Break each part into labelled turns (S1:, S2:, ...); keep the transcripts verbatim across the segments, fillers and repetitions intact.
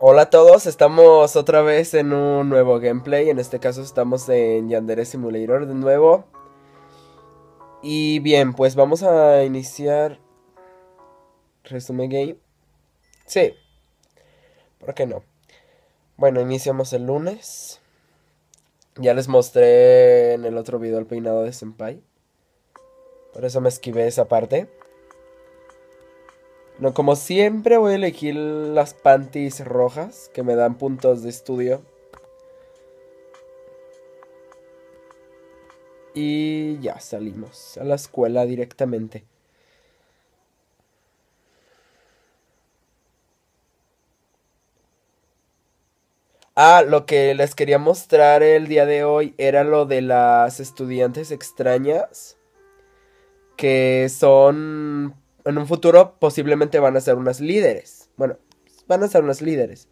S1: Hola a todos, estamos otra vez en un nuevo gameplay. En este caso estamos en Yandere Simulator de nuevo. Y bien, pues vamos a iniciar resume game. Sí, ¿por qué no? Bueno, iniciamos el lunes. Ya les mostré en el otro video el peinado de Senpai. Por eso me esquivé esa parte. No, como siempre voy a elegir las panties rojas que me dan puntos de estudio. Y ya salimos a la escuela directamente. Ah, lo que les quería mostrar el día de hoy era lo de las estudiantes extrañas. Que son... En un futuro posiblemente van a ser unas líderes. Bueno, van a ser unas líderes.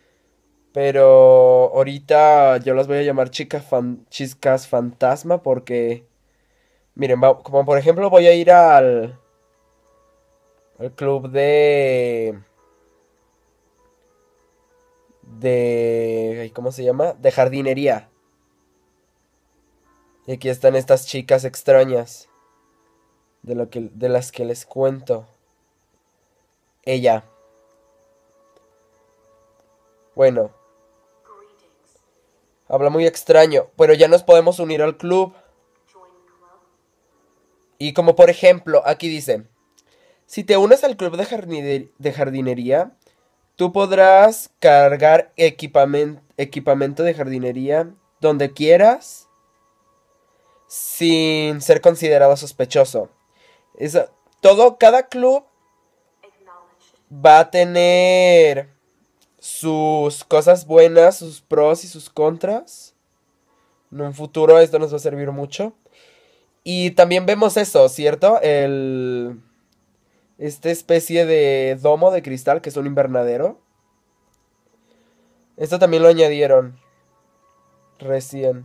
S1: Pero ahorita yo las voy a llamar chicas, fan, chicas fantasma porque... Miren, va- como por ejemplo voy a ir al... Al club de... De... ¿Cómo se llama? De jardinería. Y aquí están estas chicas extrañas. De, lo que, de las que les cuento. Ella. Bueno. Habla muy extraño. Pero ya nos podemos unir al club. Y como por ejemplo, aquí dice. Si te unes al club de, jardine de jardinería, tú podrás cargar equipamen equipamiento de jardinería donde quieras sin ser considerado sospechoso. Eso, todo, cada club va a tener sus cosas buenas, sus pros y sus contras. En un futuro esto nos va a servir mucho. Y también vemos eso, ¿cierto? El... Esta especie de domo de cristal que es un invernadero. Esto también lo añadieron recién.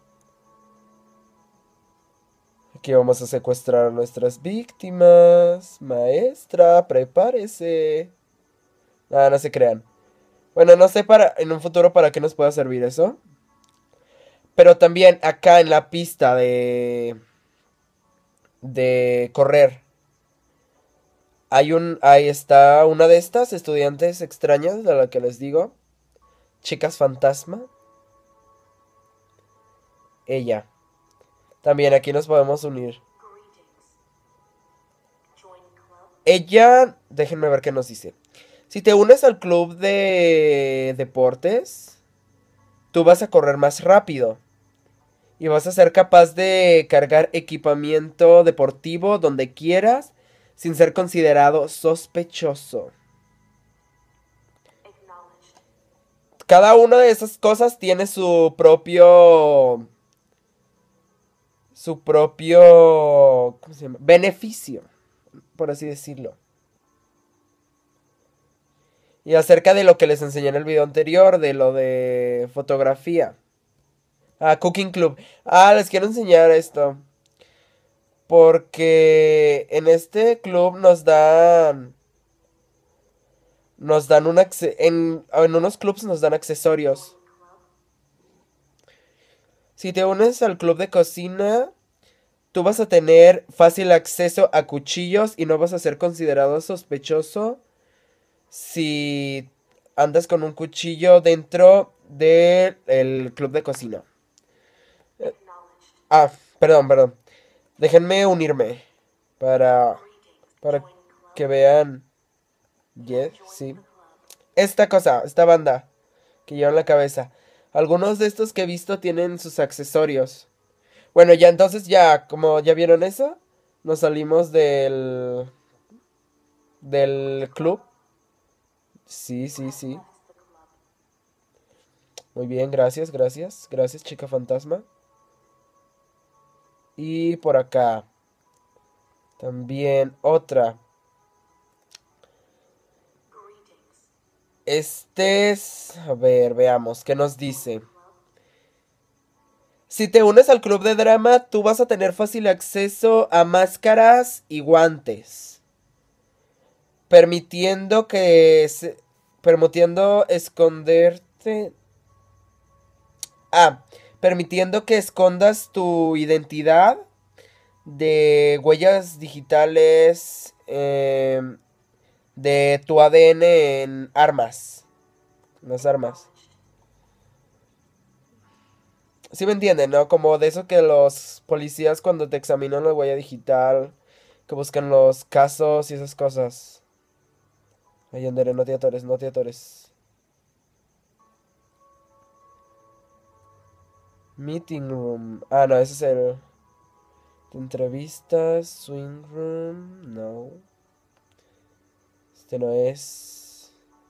S1: Aquí vamos a secuestrar a nuestras víctimas. Maestra, prepárese. Ah, no se crean. Bueno, no sé para en un futuro para qué nos pueda servir eso. Pero también acá en la pista de... De correr. Hay un... Ahí está una de estas estudiantes extrañas de la que les digo. Chicas fantasma. Ella. También aquí nos podemos unir. Ella... Déjenme ver qué nos dice. Si te unes al club de deportes, tú vas a correr más rápido. Y vas a ser capaz de cargar equipamiento deportivo donde quieras sin ser considerado sospechoso. Cada una de esas cosas tiene su propio... Su propio... ¿Cómo se llama? Beneficio, por así decirlo. Y acerca de lo que les enseñé en el video anterior, de lo de fotografía. Ah, Cooking Club. Ah, les quiero enseñar esto. Porque en este club nos dan... Nos dan un acce- en, en unos clubs nos dan accesorios. Si te unes al club de cocina, tú vas a tener fácil acceso a cuchillos y no vas a ser considerado sospechoso si andas con un cuchillo dentro del club de cocina. Eh, ah, perdón, perdón. Déjenme unirme para, para que vean. Yes, sí. Esta cosa, esta banda que lleva en la cabeza. Algunos de estos que he visto tienen sus accesorios. Bueno, ya entonces ya, como ya vieron eso, nos salimos del del club. Sí, sí, sí. Muy bien, gracias, gracias. Gracias, chica fantasma. Y por acá también otra. Este es... A ver, veamos, ¿qué nos dice? Si te unes al club de drama, tú vas a tener fácil acceso a máscaras y guantes. Permitiendo que se, permitiendo esconderte. Ah, permitiendo que escondas tu identidad de huellas digitales em, de tu A D N en armas. Las armas. Sí me entienden, ¿no? Como de eso que los policías cuando te examinan la huella digital, que buscan los casos y esas cosas. Ay, Andere, no te atores, no te atores. Meeting room. Ah, no, ese es el... de entrevistas, swing room. No. Este no es.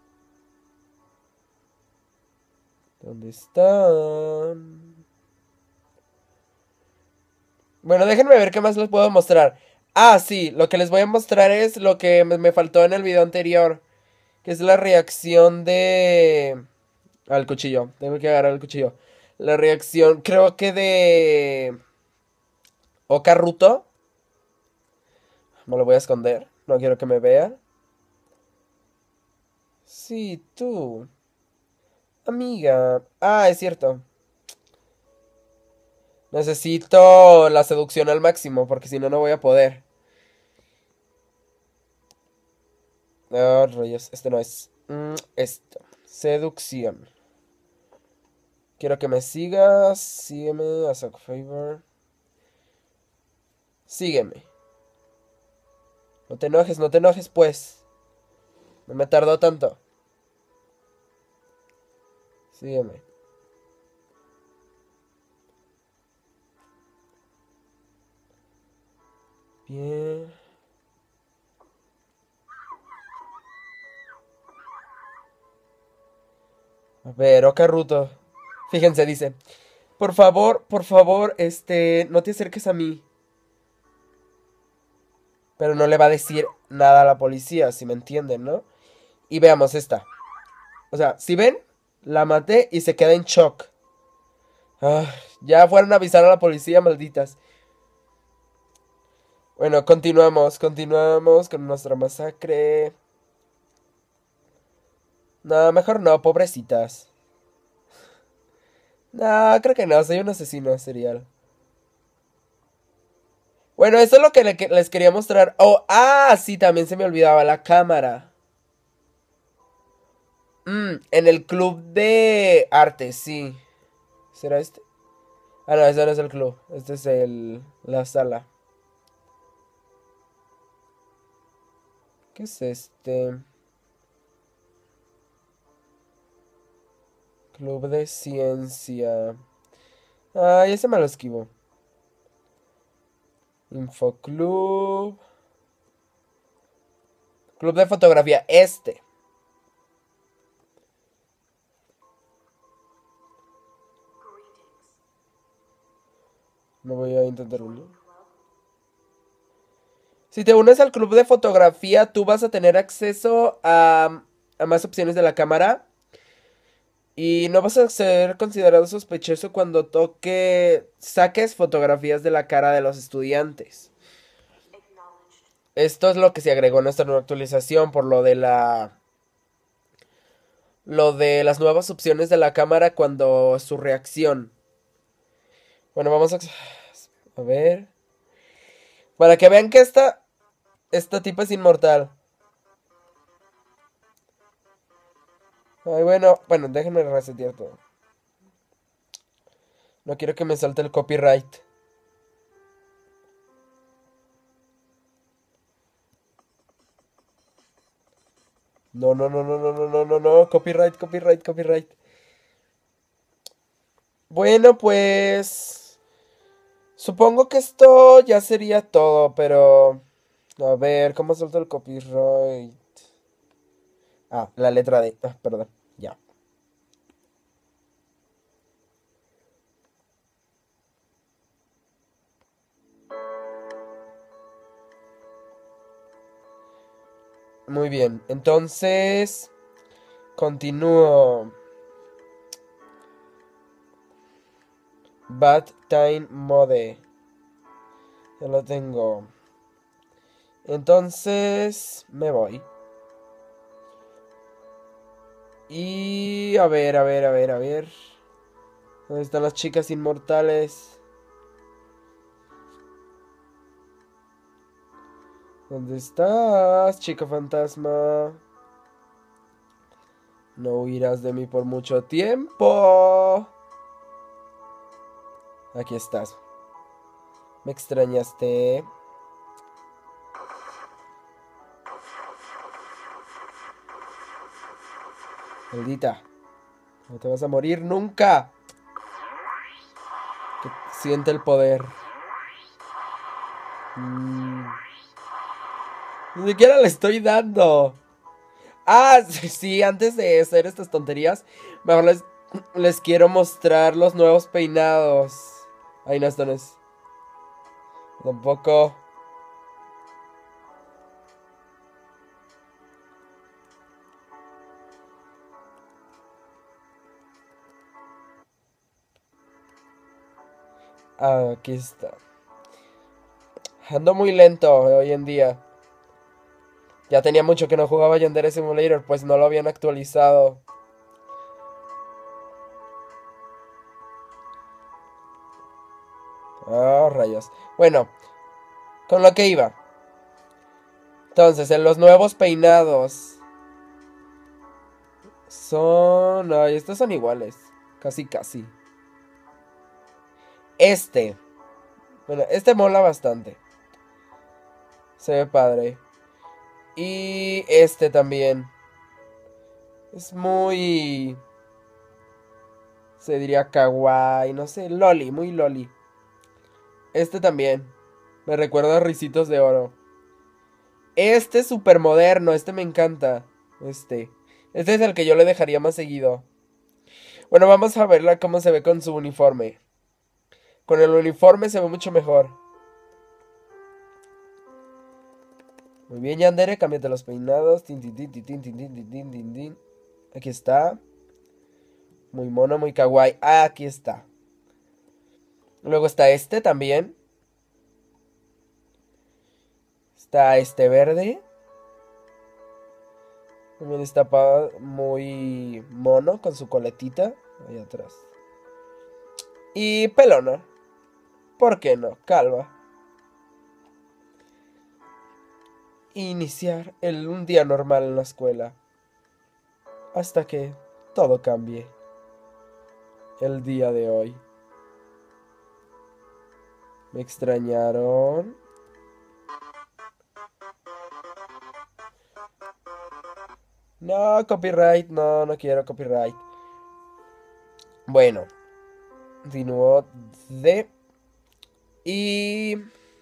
S1: ¿Dónde están? Bueno, déjenme ver qué más les puedo mostrar. Ah, sí, lo que les voy a mostrar es lo que me, me faltó en el video anterior. Que es la reacción de... Al cuchillo. Tengo que agarrar el cuchillo. La reacción, creo que de... Okaruto. Me lo voy a esconder. No quiero que me vea. Sí, tú. Amiga. Ah, es cierto. Necesito la seducción al máximo, porque si no, no voy a poder. Ah, rayos, este no es. Mm, esto. Seducción. Quiero que me sigas. Sígueme, as a favor. Sígueme. No te enojes, no te enojes, pues. No me tardó tanto. Sígueme. Bien. A ver, Okaruto. Fíjense, dice. Por favor, por favor, este, no te acerques a mí. Pero no le va a decir nada a la policía, si me entienden, ¿no? Y veamos esta. O sea, si ven, la maté y se queda en shock. Ah, ya fueron a avisar a la policía, malditas. Bueno, continuamos, continuamos con nuestra masacre. No, mejor no, pobrecitas. No, creo que no, soy un asesino serial. Bueno, eso es lo que le- que les quería mostrar. Oh, ah, sí, también se me olvidaba la cámara. Mm, en el club de arte, sí. ¿Será este? Ah, no, ese no es el club. Este es el... la sala. ¿Qué es este? Club de ciencia. Ay, ese me lo esquivo. Infoclub. Club de fotografía. Este. No voy a intentar uno. Si te unes al club de fotografía, tú vas a tener acceso a, a más opciones de la cámara. Y no vas a ser considerado sospechoso cuando toque, saques fotografías de la cara de los estudiantes. Esto es lo que se agregó en esta nueva actualización por lo de la, lo de las nuevas opciones de la cámara cuando su reacción. Bueno, vamos a, a ver. Para que vean que esta, esta tipa es inmortal. Ay, bueno, bueno, déjenme resetear todo. No quiero que me salte el copyright. No, no, no, no, no, no, no, no, no. Copyright, copyright, copyright. Bueno, pues... Supongo que esto ya sería todo, pero... A ver, ¿cómo suelto el copyright? Ah, la letra D. Ah, perdón, ya. Muy bien, entonces... Continúo. Bad Time Mode. Ya lo tengo. Entonces... Me voy. Y a ver, a ver, a ver, a ver. ¿Dónde están las chicas inmortales? ¿Dónde estás, chica fantasma? No huirás de mí por mucho tiempo. Aquí estás. Me extrañaste. Maldita. No te vas a morir nunca. Que siente el poder. Mm. Ni siquiera le estoy dando. Ah, sí, sí, antes de hacer estas tonterías, mejor les, les quiero mostrar los nuevos peinados. Ay, no, esto no es. Tampoco. Ah, aquí está. Ando muy lento hoy en día. Ya tenía mucho que no jugaba Yandere Simulator, pues no lo habían actualizado. Oh, rayos. Bueno, con lo que iba. Entonces, en los nuevos peinados. Son... Ay, estos son iguales. Casi, casi. Este. Bueno, este mola bastante. Se ve padre. Y este también. Es muy... Se diría kawaii, no sé, loli, muy loli. Este también. Me recuerda a Ricitos de Oro. Este es súper moderno, este me encanta. Este. Este es el que yo le dejaría más seguido. Bueno, vamos a verla cómo se ve con su uniforme. Con el uniforme se ve mucho mejor. Muy bien, Yandere, cámbiate los peinados. Tin, tin, tin, tin, tin, tin, tin, tin, tin, tin. Aquí está. Muy mono, muy kawaii. Ah, aquí está. Luego está este también. Está este verde. También está muy mono con su coletita. Ahí atrás. Y pelona. ¿Por qué no? Calva. Iniciar el, un día normal en la escuela. Hasta que todo cambie. El día de hoy. Me extrañaron. No, copyright. No, no quiero copyright. Bueno. Continúo de... Y...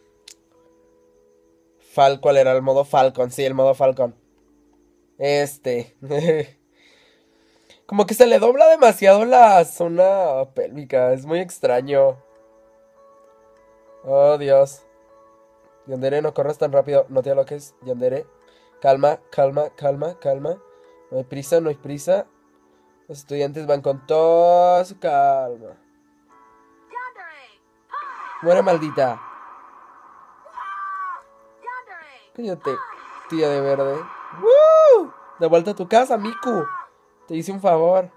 S1: Fal, ¿cuál era? El modo Falcon. Sí, el modo Falcon. Este. Como que se le dobla demasiado la zona pélvica. Es muy extraño. Oh, Dios. Yandere, no corras tan rápido. No te aloques, Yandere. Calma, calma, calma, calma. No hay prisa, no hay prisa. Los estudiantes van con toda su calma. Muere, maldita. Cállate, tía de verde. ¡Woo! De vuelta a tu casa, Miku. Te hice un favor.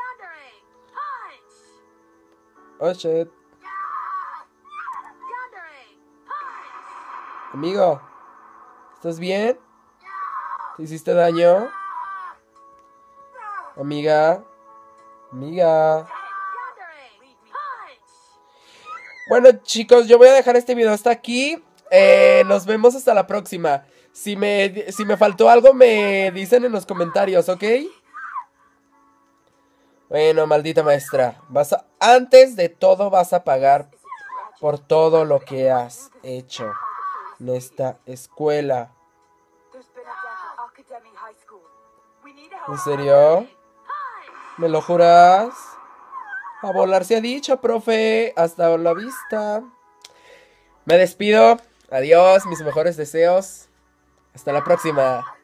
S1: Oh, shit. Amigo, ¿estás bien? ¿Te hiciste daño? Amiga. Amiga. Bueno, chicos, yo voy a dejar este video hasta aquí. Eh, nos vemos hasta la próxima. Si me, si me faltó algo, me dicen en los comentarios, ¿ok? Bueno, maldita maestra. Vas a, antes de todo vas a pagar por todo lo que has hecho en esta escuela. ¿En serio? ¿Me lo juras? A volar se ha dicho, profe. Hasta la vista. Me despido. Adiós, mis mejores deseos. Hasta la próxima.